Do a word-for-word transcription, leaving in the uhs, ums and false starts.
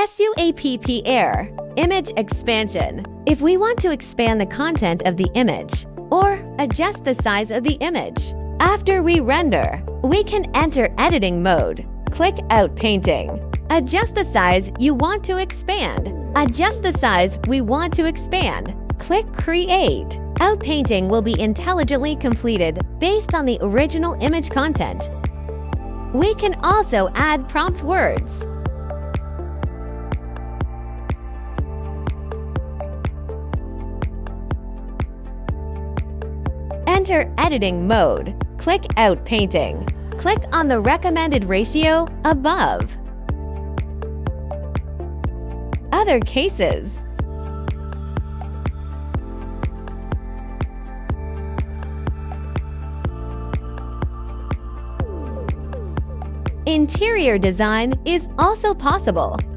SUAPP Image Expansion. If we want to expand the content of the image or adjust the size of the image after we render, we can enter editing mode. Click Out Painting. Adjust the size you want to expand. Adjust the size we want to expand. Click Create. Outpainting will be intelligently completed based on the original image content. We can also add prompt words. Enter editing mode. Click Outpainting. Click on the recommended ratio above. Other cases. Interior design is also possible.